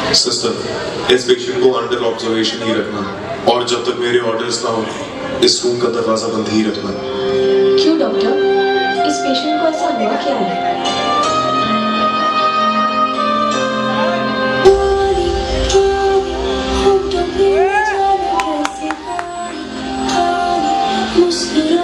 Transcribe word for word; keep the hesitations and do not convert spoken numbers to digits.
Sister, इस patient को under observation ही रखना और जब तक मेरे ऑर्डर्स ना हो इस रूम का दरवाजा बंद ही रखना। क्यों डॉक्टर? इस पेशेंट को ऐसा हुआ क्या है? मुस्कुरा